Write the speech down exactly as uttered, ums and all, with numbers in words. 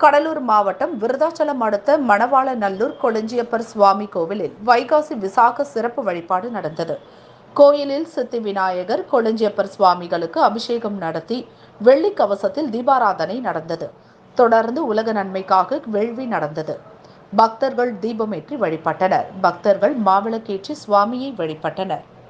கடலூர் மாவட்டம் விருதாச்சலம் அடுத்த மணவாளநல்லூர் கொளஞ்சியப்பர் சுவாமி கோவிலில் வைகாசி விசாக சிறப்பு வழிபாடு நடந்தது. கோயிலில் சித்தி விநாயகர், கொளஞ்சியப்பர் சுவாமிகளுக்கு அபிஷேகம் நடத்தி வெள்ளி கவசத்தில் தீபாராதனை நடந்தது. தொடர்ந்து உலக நன்மைக்காக வேள்வி நடந்தது. பக்தர்கள் தீபமேற்றி வழிபட்டனர். பக்தர்கள் மாவிளக்கேற்றி சுவாமியை வழிபட்டனர்.